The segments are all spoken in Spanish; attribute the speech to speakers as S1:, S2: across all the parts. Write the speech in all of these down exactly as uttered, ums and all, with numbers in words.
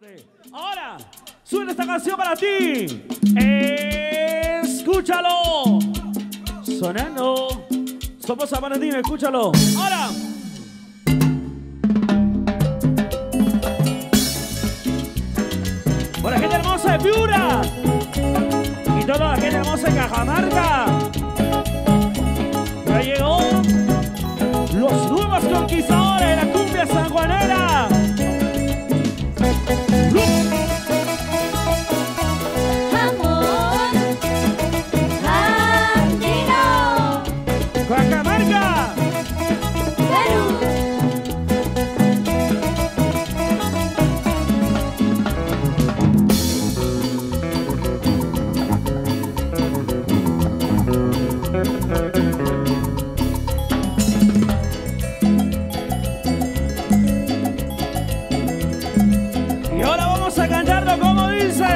S1: Ahora, suena esta canción para ti. Escúchalo. Sonando. Somos San Valentín, escúchalo. Ahora. Por la gente hermosa de Piura. Y toda la gente hermosa de Cajamarca. Ya llegó los nuevos conquistadores de la cumbia sanjuanera. Cajamarca, Perú. Y ahora vamos a cantarlo como dice.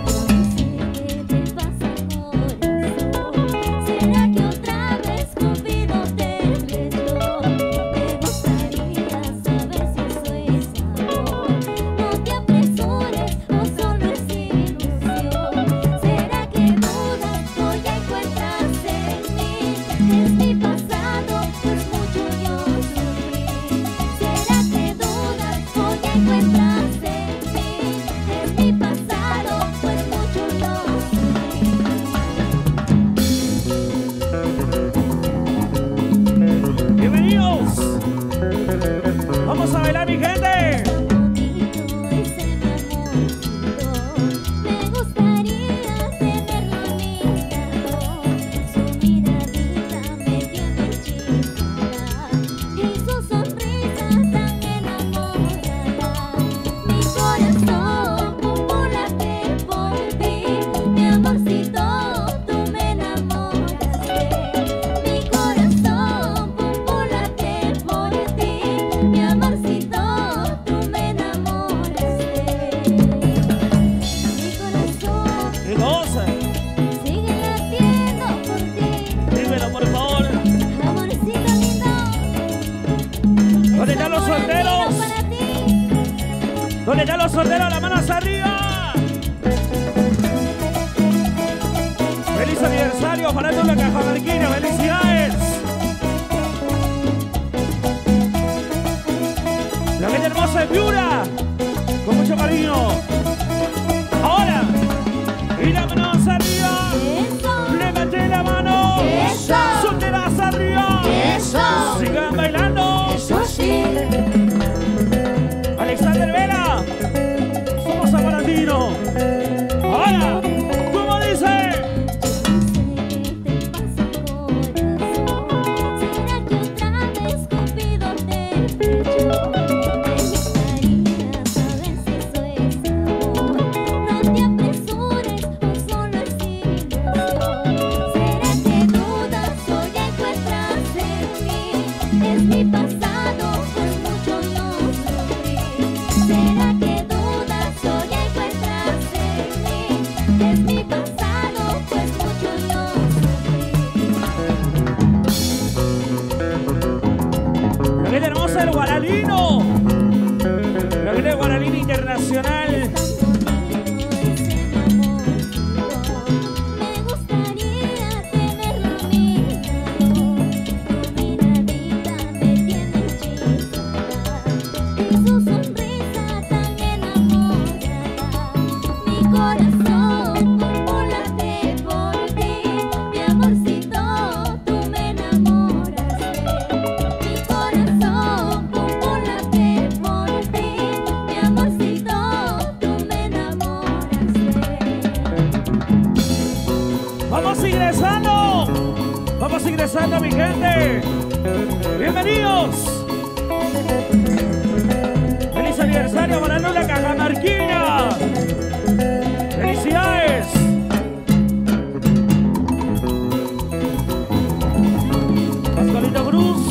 S1: Vamos a bailar, mi gente. ¿Dónde están los solteros? ¿Dónde están los solteros? ¡Las manos arriba! ¡Feliz aniversario! ¡Farándula Cajamarquina! ¡Felicidades! La gente hermosa de Piura, con mucho cariño. Ahora, y las manos arriba.
S2: Eso.
S1: Levante la mano.
S2: Eso.
S1: Solteras arriba.
S2: Eso.
S1: Sigan bailando.
S2: Eso sí.
S1: Alexander Vela, somos San Valentín. Ahora, ¿cómo dice? El Guaralino, la gente de Guaralino Internacional.
S2: Me gustaría tenerlo a mi lado. Tu miradita me tiene hechizada. En su sonrisa tan enamorada. Mi corazón como late por ti. Mi amorcito, tú me enamoraste. Mi corazón como late por ti. Mi amorcito, tú me enamoraste.
S1: Vamos ingresando, vamos ingresando, mi gente. Bienvenidos. Feliz aniversario para la Cajamarquina. Felicidades. Pascualito Cruz.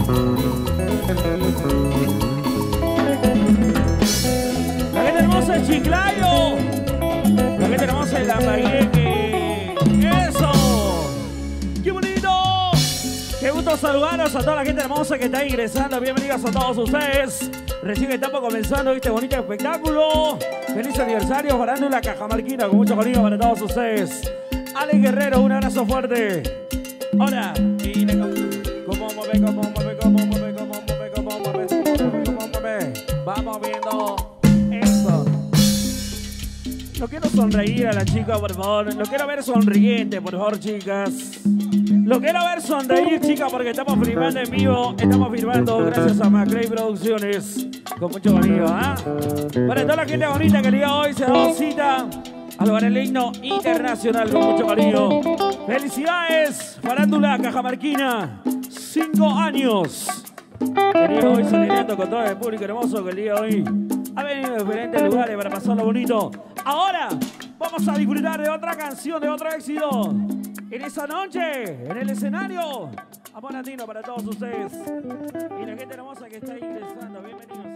S1: La gente hermosa de Chiclayo. La gente hermosa de Lambayeque. ¡Eso! ¡Qué bonito! ¡Qué gusto saludarlos a toda la gente hermosa que está ingresando! Bienvenidos a todos ustedes. Recién estamos comenzando este bonito espectáculo. Feliz aniversario, Farándula Cajamarquina, con mucho cariño para todos ustedes. Ale Guerrero, un abrazo fuerte. Ahora, y le como mueve, como mueve, como mueve, como mueve, como mueve, como mueve. Vamos viendo eso. No quiero sonreír a la chica, por favor. Lo quiero ver sonriente, por favor, chicas. Lo quiero ver sonreír, chicas, porque estamos filmando en vivo. Estamos filmando gracias a Macray Producciones. Con mucho cariño, ¿ah? ¿eh? Para toda la gente bonita que el día de hoy se da cita al Bareleino Internacional con mucho cariño. ¡Felicidades! Farándula Cajamarquina, cinco años. El día de hoy saliendo con todo el público hermoso que el día de hoy ha venido de diferentes lugares para pasarlo bonito. Ahora vamos a disfrutar de otra canción, de otro éxito. En esa noche, en el escenario, amor latino para todos ustedes. Y la gente hermosa que está ingresando, bienvenidos.